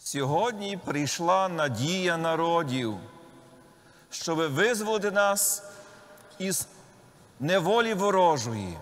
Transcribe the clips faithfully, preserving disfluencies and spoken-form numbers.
Сьогодні прийшла надія народів, щоб визволити нас із неволі ворожої.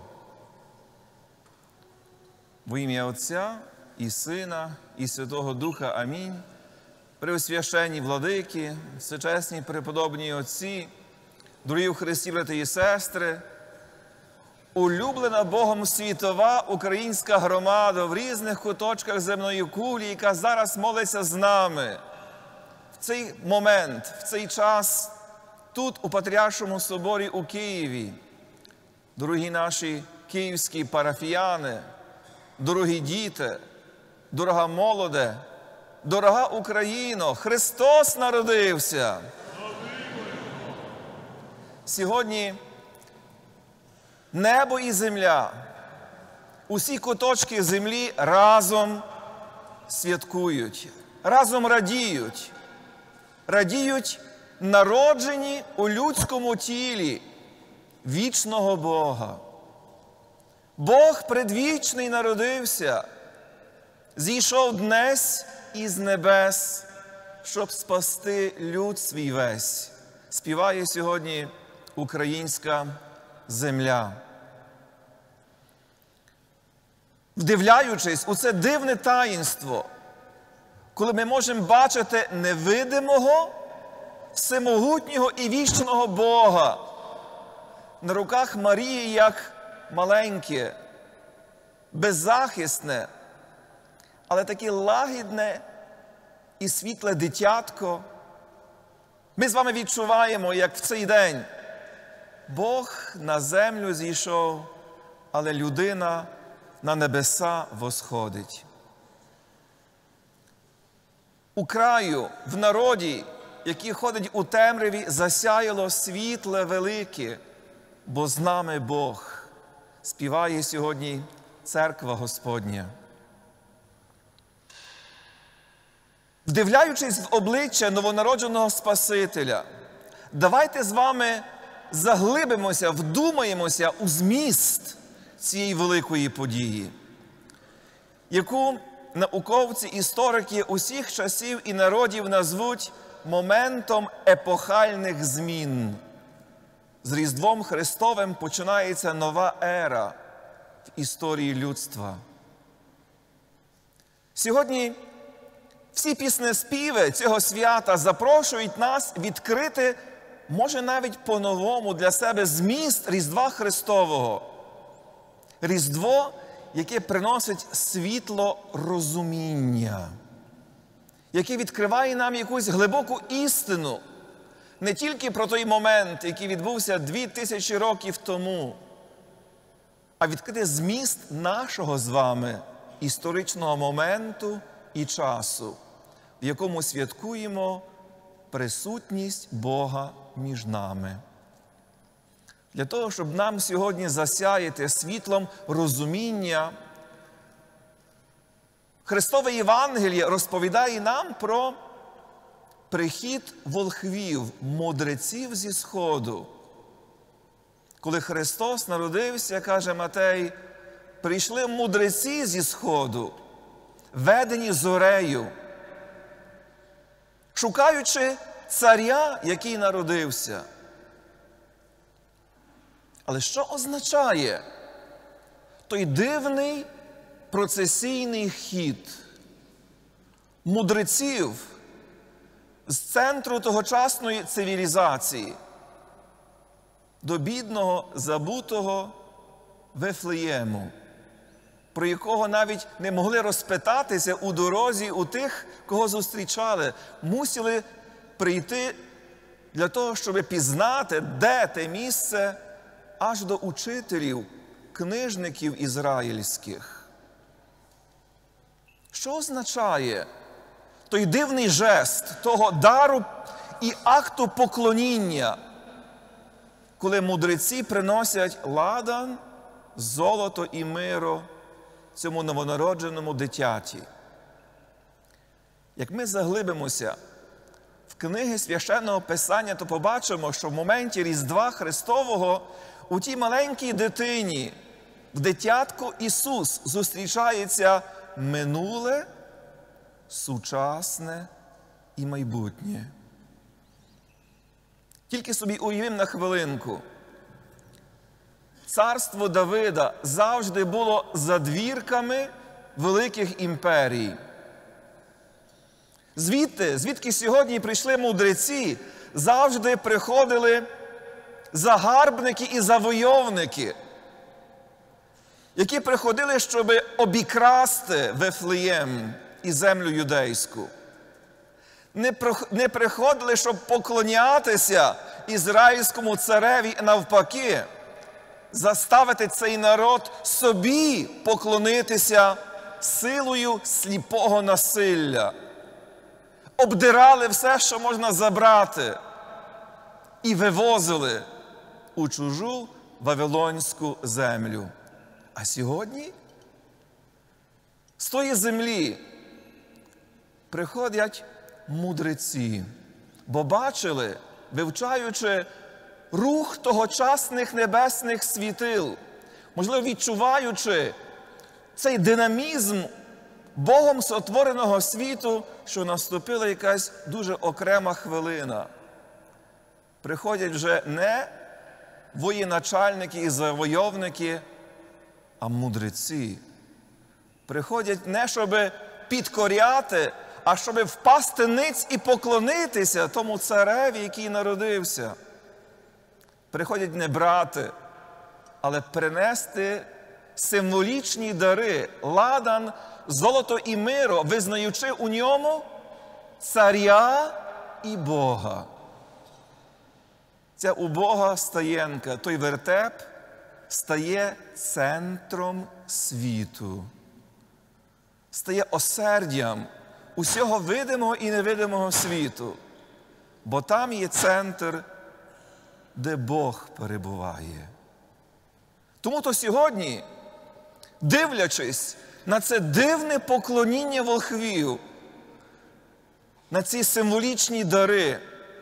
Во ім'я Отця і Сина, і Святого Духа. Амінь. Преосвященні владики, всечесні преподобні отці, дорогі в Христі, брати і сестри, улюблена Богом світова українська громада в різних куточках земної кулі, яка зараз молиться з нами. В цей момент, в цей час, тут, у Патріаршому соборі у Києві, дорогі наші київські парафіяни, дорогі діти, дорога молоде, дорога Україно, Христос народився! Сьогодні небо і земля, усі куточки землі разом святкують, разом радіють. Радіють народжені у людському тілі вічного Бога. Бог предвічний народився, зійшов днесь із небес, щоб спасти люд свій весь. Співає сьогодні українська земля. Вдивляючись у це дивне таїнство, коли ми можемо бачити невидимого, всемогутнього і вічного Бога на руках Марії, як маленьке, беззахисне, але таке лагідне і світле дитятко, ми з вами відчуваємо, як в цей день Бог на землю зійшов, але людина на небеса восходить. У краю, в народі, який ходить у темряві, засяяло світле велике, бо з нами Бог. Співає сьогодні Церква Господня. Вдивляючись в обличчя новонародженого Спасителя, давайте з вами заглибимося, вдумаємося у зміст цієї великої події, яку науковці, історики усіх часів і народів назвуть моментом епохальних змін. З Різдвом Христовим починається нова ера в історії людства. Сьогодні всі піснеспіви цього свята запрошують нас відкрити, може навіть по-новому для себе, зміст Різдва Христового. Різдво, яке приносить світло розуміння, яке відкриває нам якусь глибоку істину, не тільки про той момент, який відбувся дві тисячі років тому, а відкрити зміст нашого з вами історичного моменту і часу, в якому святкуємо присутність Бога між нами. Для того, щоб нам сьогодні засяяти світлом розуміння, Христове Євангеліє розповідає нам про прихід волхвів, мудреців зі Сходу. Коли Христос народився, каже Матей, прийшли мудреці зі Сходу, ведені зорею, шукаючи царя, який народився. Але що означає той дивний процесійний хід мудреців з центру тогочасної цивілізації до бідного, забутого Вифлеєму, про якого навіть не могли розпитатися у дорозі у тих, кого зустрічали, мусили прийти для того, щоб пізнати, де те місце, аж до учителів, книжників ізраїльських. Що означає той дивний жест того дару і акту поклоніння, коли мудреці приносять ладан, золото і миро цьому новонародженому дитяті? Як ми заглибимося в книги Священного Писання, то побачимо, що в моменті Різдва Христового у тій маленькій дитині, в дитятку Ісус, зустрічається минуле сучасне і майбутнє. Тільки собі уявимо на хвилинку. Царство Давида завжди було задвірками великих імперій. Звідти, звідки сьогодні прийшли мудреці, завжди приходили загарбники і завойовники, які приходили, щоб обікрасти Вифлеєм і землю юдейську. Не, не приходили, щоб поклонятися ізраїльському цареві, і навпаки, заставити цей народ собі поклонитися силою сліпого насилля. Обдирали все, що можна забрати, і вивозили у чужу вавилонську землю. А сьогодні з тої землі приходять мудреці, бо бачили, вивчаючи рух тогочасних небесних світил, можливо, відчуваючи цей динамізм Богом сотвореного світу, що наступила якась дуже окрема хвилина. Приходять вже не воєначальники і завойовники, а мудреці. Приходять не щоб підкоряти, а щоб впасти ниць і поклонитися тому цареві, який народився. Приходять не брати, але принести символічні дари, ладан, золото і миро, визнаючи у ньому царя і Бога. Ця убога стаєнка, той вертеп, стає центром світу, стає осердям усього видимого і невидимого світу, бо там є центр, де Бог перебуває. Тому-то сьогодні, дивлячись на це дивне поклоніння волхвів, на ці символічні дари,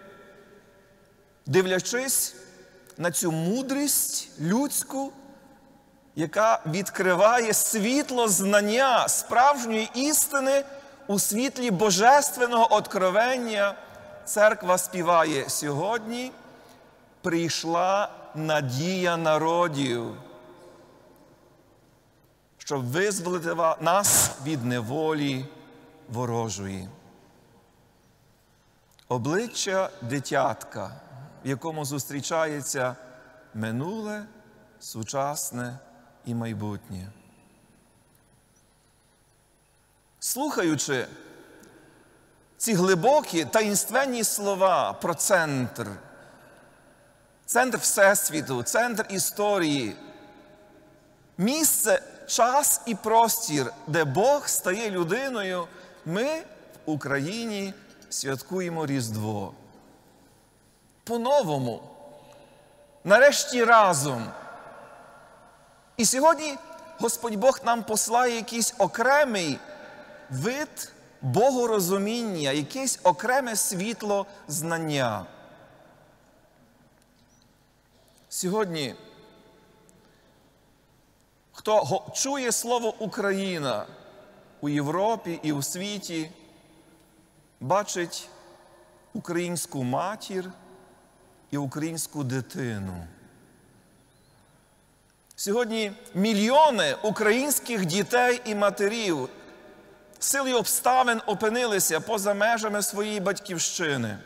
дивлячись на цю мудрість людську, яка відкриває світло знання справжньої істини у світлі божественного откровення, церква співає сьогодні: прийшла надія народів, щоб визволити нас від неволі ворожої. Обличчя дитятка, в якому зустрічається минуле, сучасне і майбутнє. Слухаючи ці глибокі таїнственні слова про центр, центр Всесвіту, центр історії, місце, час і простір, де Бог стає людиною, ми в Україні святкуємо Різдво. По-новому, нарешті разом. І сьогодні Господь Бог нам послає якийсь окремий вид богорозуміння, якесь окреме світло знання. Сьогодні, хто чує слово «Україна» у Європі і у світі, бачить українську матір і українську дитину. Сьогодні мільйони українських дітей і матерів силою обставин опинилися поза межами своєї батьківщини.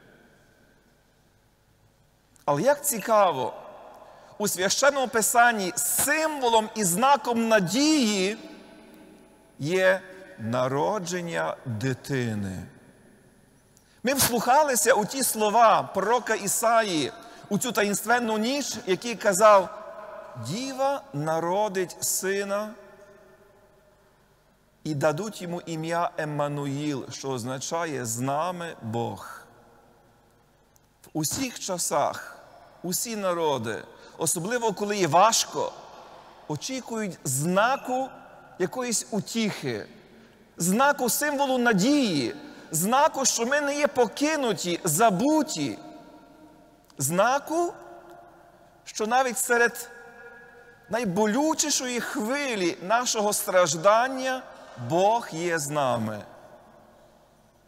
Але як цікаво, у Священному Писанні символом і знаком надії є народження дитини. Ми вслухалися у ті слова пророка Ісаї, у цю таїнственну ніч, який казав: «Діва народить сина, і дадуть йому ім'я Еммануїл», що означає «з нами Бог». В усіх часах, усі народи, особливо коли є важко, очікують знаку якоїсь утіхи, знаку символу надії, знаку, що ми не є покинуті, забуті, знаку, що навіть серед найболючішої хвилі нашого страждання Бог є з нами.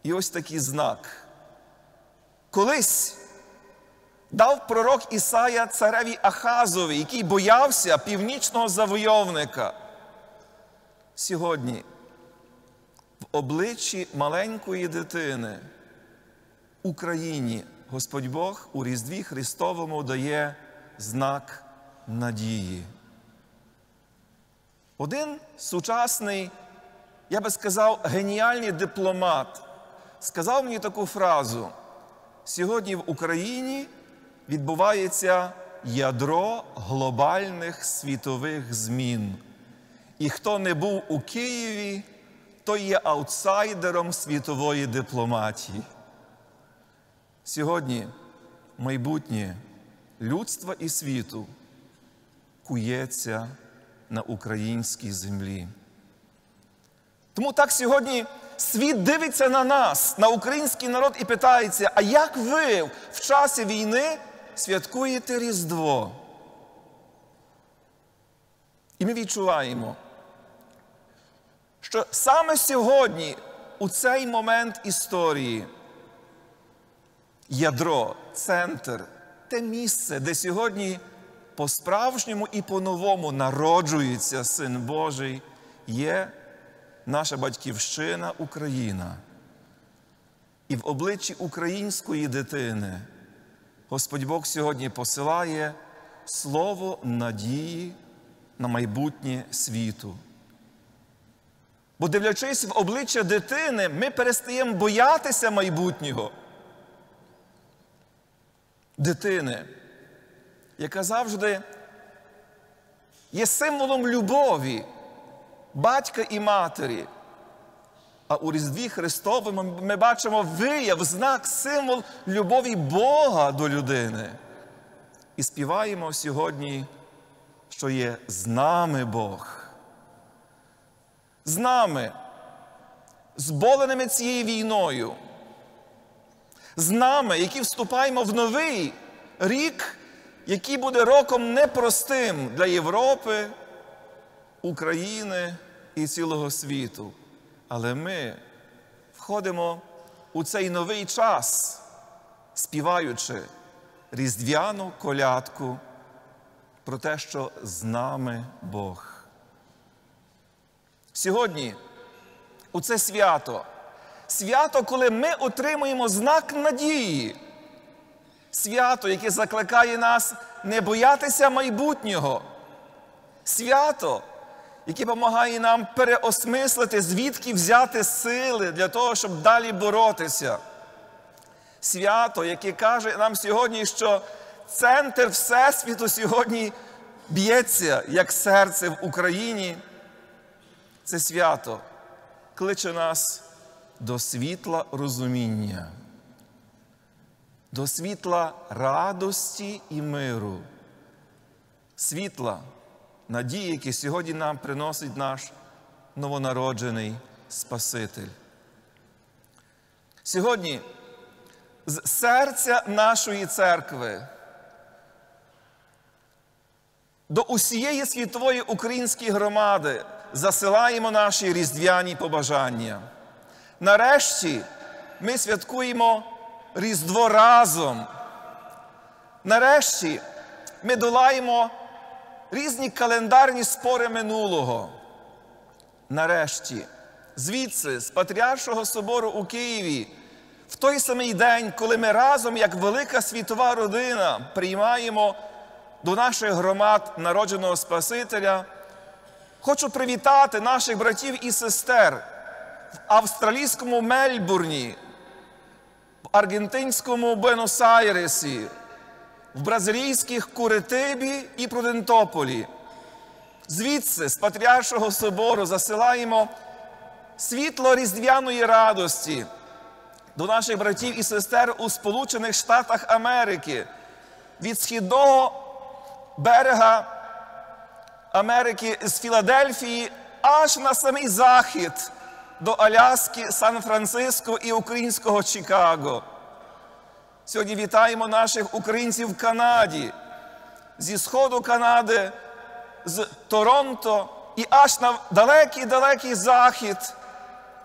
І ось такий знак. Колись дав пророк Ісая цареві Ахазові, який боявся північного завойовника. Сьогодні в обличчі маленької дитини Україні Господь Бог у Різдві Христовому дає знак надії. Один сучасний, я би сказав, геніальний дипломат сказав мені таку фразу: сьогодні в Україні відбувається ядро глобальних світових змін. І хто не був у Києві, той є аутсайдером світової дипломатії. Сьогодні майбутнє людства і світу кується на українській землі. Тому так сьогодні світ дивиться на нас, на український народ, і питається: а як ви в часі війни святкуєте Різдво? І ми відчуваємо, що саме сьогодні, у цей момент історії, ядро, центр, те місце, де сьогодні по-справжньому і по-новому народжується Син Божий, є наша батьківщина Україна. І в обличчі української дитини Господь Бог сьогодні посилає слово надії на майбутнє світу. Бо, дивлячись в обличчя дитини, ми перестаємо боятися майбутнього. Дитини, яка завжди є символом любові батька і матері. А у Різдві Христовому ми бачимо вияв, знак, символ любові Бога до людини. І співаємо сьогодні, що є з нами Бог. З нами, зболеними цією війною. З нами, які вступаємо в новий рік, який буде роком непростим для Європи, України і цілого світу. Але ми входимо у цей новий час, співаючи різдвяну колядку про те, що з нами Бог. Сьогодні, у це свято, свято, коли ми отримуємо знак надії, свято, яке закликає нас не боятися майбутнього, свято, яке допомагає нам переосмислити, звідки взяти сили для того, щоб далі боротися. Свято, яке каже нам сьогодні, що центр Всесвіту сьогодні б'ється, як серце в Україні. Це свято кличе нас до світла розуміння, до світла радості і миру, світла надії, які сьогодні нам приносить наш новонароджений Спаситель. Сьогодні з серця нашої церкви до усієї світової української громади засилаємо наші різдвяні побажання. Нарешті ми святкуємо Різдво разом. Нарешті ми долаємо різні календарні спори минулого. Нарешті, звідси, з Патріаршого собору у Києві, в той самий день, коли ми разом, як велика світова родина, приймаємо до наших громад народженого Спасителя, хочу привітати наших братів і сестер в австралійському Мельбурні, в аргентинському Буенос-Айресі, в бразилійських Куритибі і Прудентополі. Звідси, з Патріаршого собору, засилаємо світло різдвяної радості до наших братів і сестер у Сполучених Штатах Америки, від східного берега Америки з Філадельфії аж на самий захід до Аляски, Сан-Франциско і українського Чикаго. Сьогодні вітаємо наших українців в Канаді, зі сходу Канади, з Торонто і аж на далекий-далекий захід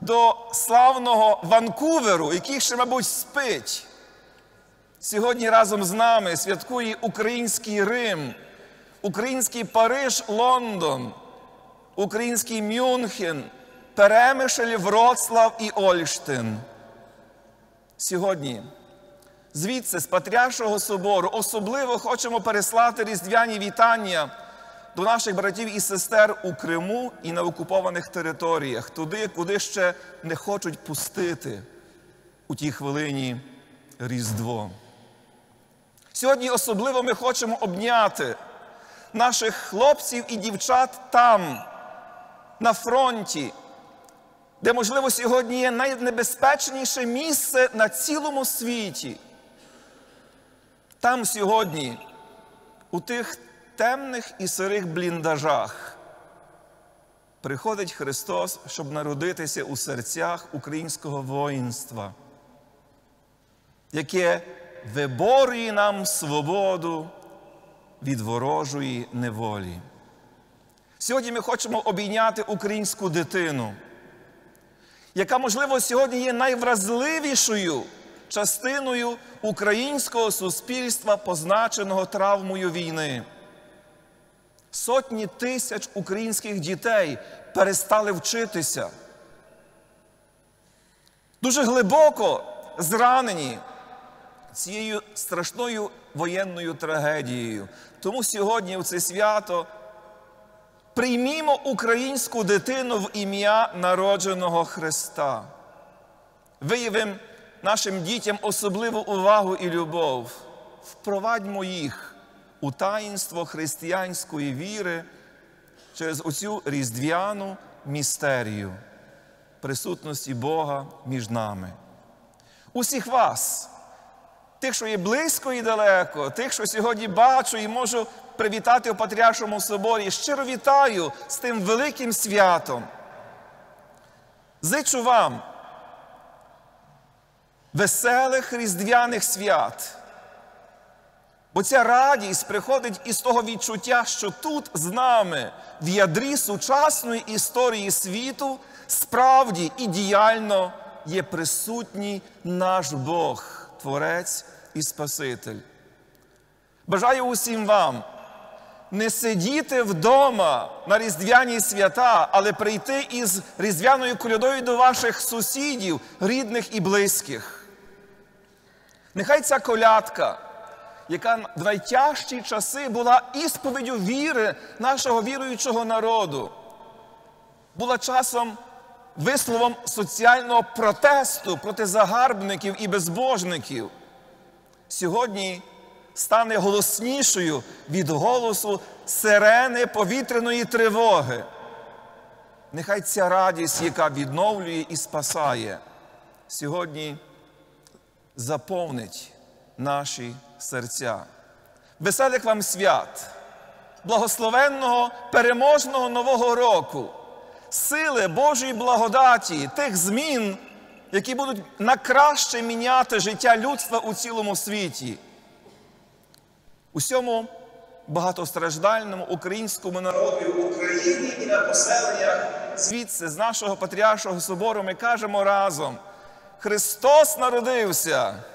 до славного Ванкуверу, який ще, мабуть, спить. Сьогодні разом з нами святкує український Рим, український Париж, Лондон, український Мюнхен, Перемишль, Вроцлав і Ольштин. Сьогодні звідси, з Патріаршого собору, особливо хочемо переслати різдвяні вітання до наших братів і сестер у Криму і на окупованих територіях, туди, куди ще не хочуть пустити у тій хвилині Різдво. Сьогодні особливо ми хочемо обняти наших хлопців і дівчат там, на фронті, де, можливо, сьогодні є найнебезпечніше місце на цілому світі. Там сьогодні, у тих темних і сирих бліндажах, приходить Христос, щоб народитися у серцях українського воїнства, яке виборює нам свободу від ворожої неволі. Сьогодні ми хочемо обійняти українську дитину, яка, можливо, сьогодні є найвразливішою частиною українського суспільства, позначеного травмою війни. Сотні тисяч українських дітей перестали вчитися. Дуже глибоко зранені цією страшною воєнною трагедією. Тому сьогодні в це свято приймімо українську дитину в ім'я народженого Христа. Виявимо нашим дітям особливу увагу і любов. Впровадьмо їх у таїнство християнської віри через оцю різдвяну містерію присутності Бога між нами. Усіх вас, тих, що є близько і далеко, тих, що сьогодні бачу і можу привітати у Патріаршому соборі, щиро вітаю з тим великим святом. Зичу вам веселих різдвяних свят. Бо ця радість приходить із того відчуття, що тут з нами, в ядрі сучасної історії світу, справді і діяльно є присутній наш Бог, Творець і Спаситель. Бажаю усім вам не сидіти вдома на різдвяні свята, але прийти із різдвяною колядою до ваших сусідів, рідних і близьких. Нехай ця колядка, яка в найтяжчі часи була ісповіддю віри нашого віруючого народу, була часом висловом соціального протесту проти загарбників і безбожників, сьогодні стане голоснішою від голосу сирени повітряної тривоги. Нехай ця радість, яка відновлює і спасає, сьогодні заповнить наші серця. Веселих вам свят, благословенного, переможного Нового року, сили Божої благодаті, тих змін, які будуть на краще міняти життя людства у цілому світі. Усьому багатостраждальному українському народу в Україні і на поселеннях звідси, з нашого Патріаршого собору, ми кажемо разом: Христос народився!